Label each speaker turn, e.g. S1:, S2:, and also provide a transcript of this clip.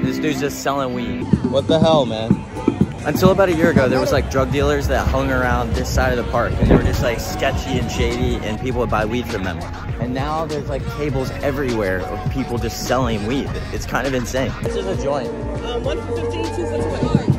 S1: this dude's just selling weed.
S2: What the hell, man?
S1: Until about a year ago, there was like drug dealers that hung around this side of the park, and they were just like sketchy and shady, and people would buy weed from them. And now there's like tables everywhere of people just selling weed. It's kind of insane. This is a joint.
S3: 1 for 15, 2 for 20.